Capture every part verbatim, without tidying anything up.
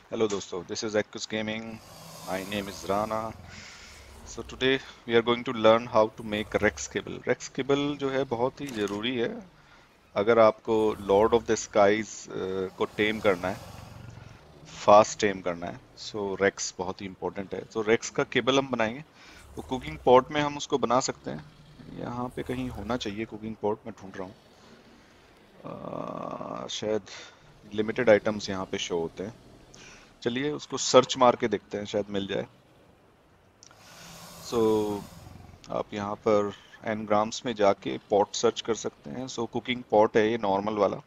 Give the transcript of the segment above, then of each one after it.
Hello दोस्तों, this is Ekus Gaming. My name is Rana. So today we are going to learn how to make Rex cable. Rex cable जो है बहुत ही ज़रूरी है अगर आपको लॉर्ड ऑफ द स्काईज को टेम करना है, फास्ट टेम करना है. सो रेक्स बहुत ही इंपॉर्टेंट है. तो रेक्स का केबल हम बनाएंगे. तो कुकिंग पॉट में हम उसको बना सकते हैं. यहाँ पे कहीं होना चाहिए कुकिंग पॉट, मैं ढूंढ रहा हूँ. अह, शायद लिमिटेड आइटम्स यहाँ पे शो होते हैं. चलिए उसको सर्च मार के देखते हैं, शायद मिल जाए. सो so, आप यहाँ पर एनग्राम्स में जाके पॉट सर्च कर सकते हैं. सो कुकिंग पॉट है ये, नॉर्मल वाला.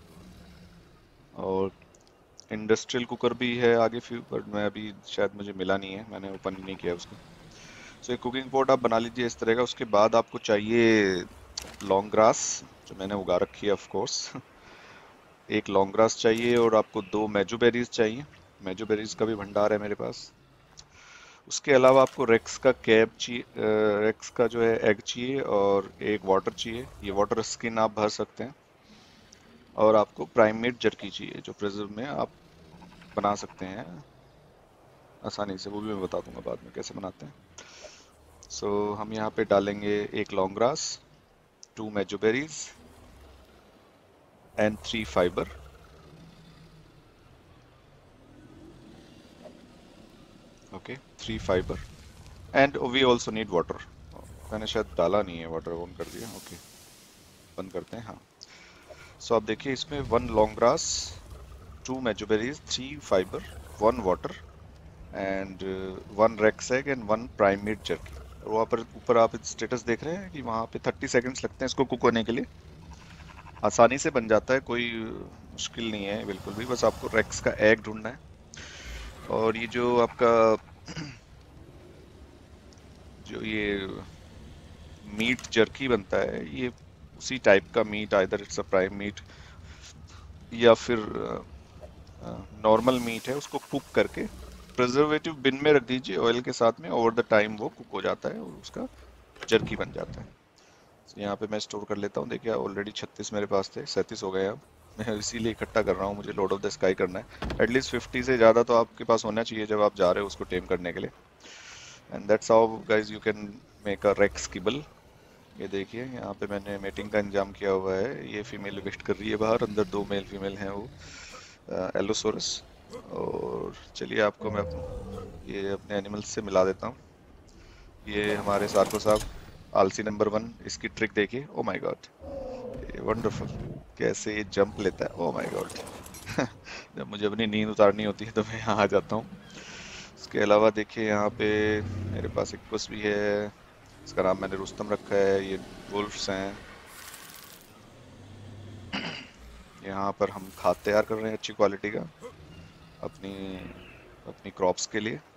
और इंडस्ट्रियल कुकर भी है आगे फिर, बट मैं अभी शायद मुझे मिला नहीं है, मैंने ओपन ही नहीं किया उसको. सो so, एक कुकिंग पॉट आप बना लीजिए इस तरह का. उसके बाद आपको चाहिए लॉन्ग ग्रास, जो मैंने उगा रखी है ऑफ कोर्स. एक लॉन्ग ग्रास चाहिए और आपको दो मेजो बेरीज चाहिए. मेजो बेरीज का भी भंडार है मेरे पास. उसके अलावा आपको रेक्स का कैप चाहिए, रेक्स का जो है एग चाहिए, और एक वाटर चाहिए. ये वाटर स्किन आप भर सकते हैं. और आपको प्राइमेट जर्की चाहिए, जो प्रिजर्व में आप बना सकते हैं आसानी से. वो भी मैं बता दूंगा बाद में कैसे बनाते हैं. सो so, हम यहाँ पे डालेंगे एक long grass, two mejoberries and three fibre. Okay, three fibre. And we also need water. मैंने शायद डाला नहीं है वाटर, ऑन कर दिया. ओके, बंद करते हैं. हाँ, सो so, आप देखिए इसमें one long grass, two mejoberries, three fibre, one water and one rex egg and one prime meat jerky. वहाँ पर ऊपर आप स्टेटस देख रहे हैं कि वहाँ पे थर्टी सेकेंड्स लगते हैं इसको कुक होने के लिए. आसानी से बन जाता है, कोई मुश्किल नहीं है बिल्कुल भी. बस आपको रेक्स का एग ढूंढना है. और ये जो आपका जो ये मीट जर्की बनता है, ये उसी टाइप का meat, either it's a prime meat या फिर नॉर्मल मीट है, उसको कुक करके प्रिजर्वेटिव बिन में रख दीजिए ऑयल के साथ में. ओवर द टाइम वो कुक हो जाता है और उसका जर्की बन जाता है. तो यहाँ पे मैं स्टोर कर लेता हूँ. देखिए ऑलरेडी छत्तीस मेरे पास थे, सैंतीस हो गए अब. मैं इसीलिए इकट्ठा कर रहा हूँ, मुझे लॉर्ड ऑफ द स्काई करना है. एटलीस्ट फिफ्टी से ज़्यादा तो आपके पास होना चाहिए जब आप जा रहे हो उसको टेम करने के लिए. And that's how guys you can make a rex kibble. ये देखिए यहाँ पे मैंने मेटिंग का इंतजाम किया हुआ है. ये फीमेल वेट कर रही है बाहर, अंदर दो मेल फीमेल हैं वो, एलोसोरस. और चलिए आपको मैं ये अपने एनिमल्स से मिला देता हूँ. ये हमारे सार्को साहब, आलसी नंबर वन. इसकी ट्रिक देखिए, ओ माय गॉड, ये वंडरफुल. कैसे ये जंप लेता है, ओ माय गॉड. जब मुझे अपनी नींद उतारनी होती है तो मैं यहाँ आ जाता हूँ. इसके अलावा देखिए यहाँ पे मेरे पास एक पुस भी है. इसका नाम मैंने रुस्तम रखा है. ये वुल्फ्स हैं. यहाँ पर हम खाद तैयार कर रहे हैं अच्छी क्वालिटी का अपनी अपनी क्रॉप्स के लिए.